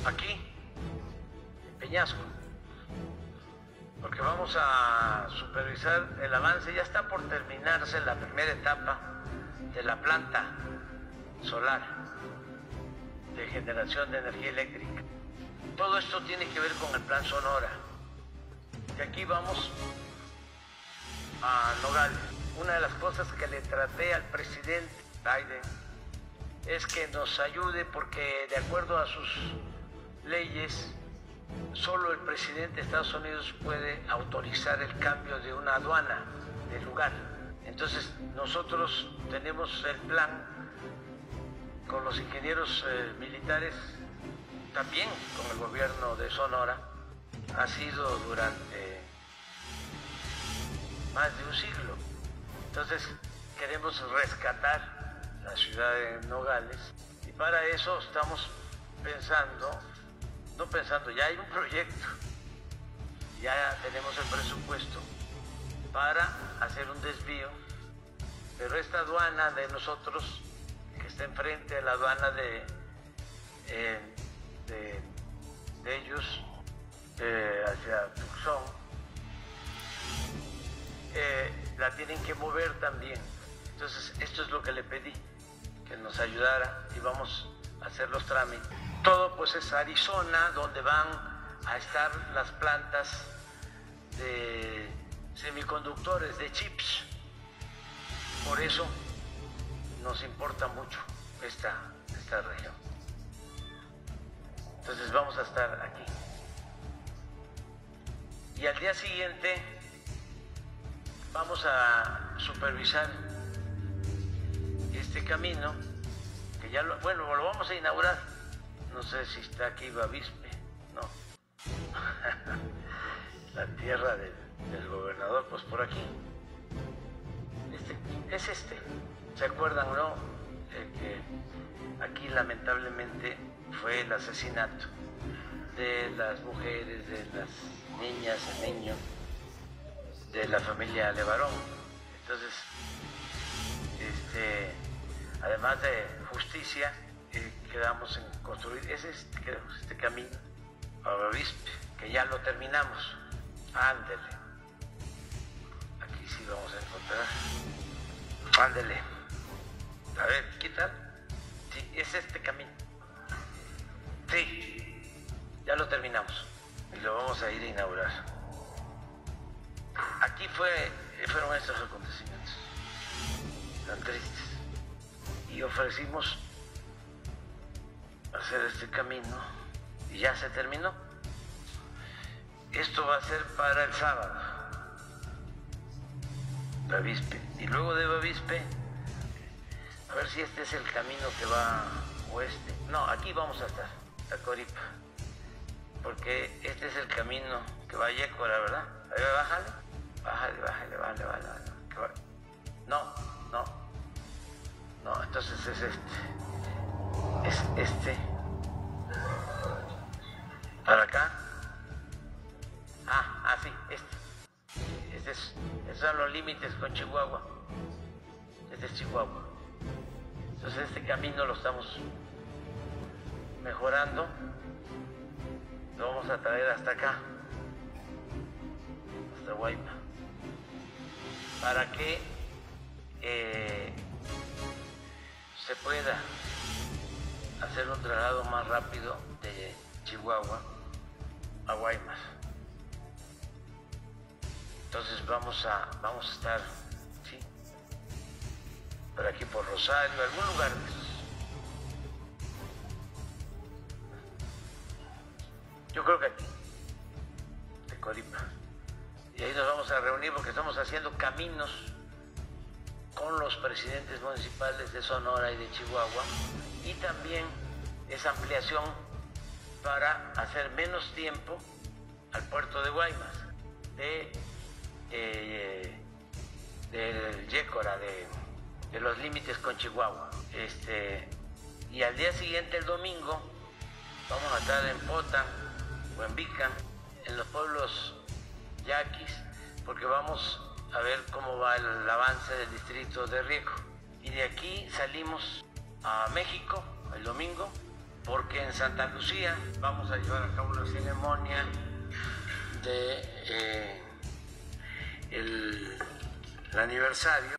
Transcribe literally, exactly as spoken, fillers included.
aquí, en Peñasco, porque vamos a supervisar el avance. Ya está por terminarse la primera etapa de la planta solar de generación de energía eléctrica. Todo esto tiene que ver con el Plan Sonora. Y aquí vamos a Nogales. Una de las cosas que le traté al presidente Biden es que nos ayude, porque de acuerdo a sus leyes, solo el presidente de Estados Unidos puede autorizar el cambio de una aduana de lugar. Entonces nosotros tenemos el plan con los ingenieros eh, militares, también con el gobierno de Sonora. Ha sido durante más de un siglo. Entonces queremos rescatar la ciudad de Nogales, y para eso estamos pensando, no pensando, ya hay un proyecto, ya tenemos el presupuesto para hacer un desvío, pero esta aduana de nosotros, que está enfrente de la aduana de, eh, de, de ellos, eh, hacia Tucson, eh, la tienen que mover también. Entonces esto es lo que le pedí, que nos ayudara, y vamos a hacer los trámites. Todo pues es Arizona, donde van a estar las plantas de semiconductores, de chips. Por eso nos importa mucho esta, esta región. Entonces vamos a estar aquí. Y al día siguiente vamos a supervisar este camino, que ya lo, bueno, lo vamos a inaugurar. No sé si está aquí Bavispe, no. La tierra del, del gobernador, pues por aquí. Este, es este. ¿Se acuerdan, no? Eh, que aquí lamentablemente fue el asesinato de las mujeres, de las niñas, el niño, de la familia Levarón. Entonces, este, además de justicia, eh, quedamos en construir ese, este, este camino a Bavispe, que ya lo terminamos. Ándele. Aquí sí vamos a encontrar. Ándele. A ver, ¿qué tal? Sí, es este camino. Sí, ya lo terminamos y lo vamos a ir a inaugurar. Aquí fue, fueron estos acontecimientos tan tristes, y ofrecimos hacer este camino y ya se terminó. Esto va a ser para el sábado, Bavispe, y luego de Bavispe, a ver si este es el camino que va oeste. No, aquí vamos a estar, a Coripa, porque este es el camino que va a Yécora, ¿verdad? A ver, bájale, bájale, bájale, bájale, bájale, bájale. No, no, no, entonces es este, es este, para acá. Ah, ah, sí, este, este es, estos son los límites con Chihuahua, este es Chihuahua. Entonces este camino lo estamos mejorando, lo vamos a traer hasta acá, hasta Guaymas, para que eh, se pueda hacer un traslado más rápido de Chihuahua a Guaymas. Entonces vamos a, vamos a estar, ¿sí?, por aquí por Rosario, algún lugar de esos. Yo creo que aquí, de Coripa. Y ahí nos vamos a reunir porque estamos haciendo caminos con los presidentes municipales de Sonora y de Chihuahua, y también esa ampliación para hacer menos tiempo al puerto de Guaymas, de, eh, del Yécora, de, de los límites con Chihuahua. Este, y al día siguiente, el domingo, vamos a estar en Pota o en Vica, en los pueblos yaquis, porque vamos a ver cómo va el avance del distrito de riego. Y de aquí salimos a México el domingo porque en Santa Lucía vamos a llevar a cabo una ceremonia de eh, el, el aniversario